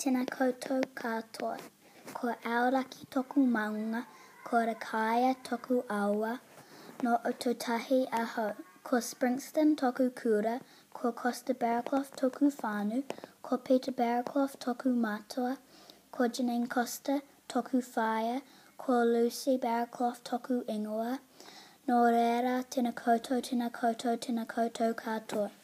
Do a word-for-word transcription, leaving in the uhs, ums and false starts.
tēnā koutou katoa. Ko Aoraki toku maunga, ko Rakaia toku aua, no Otautahi aho. Ko Springston toku kura, ko Costa Barraclough toku whānau, ko Peter Barraclough toku mātua, ko Janine Costa toku whaia, ko Lucy Barraclough toku ingoa. No reira, tēnā koutou, tēnā koutou, tēnā koutou katoa.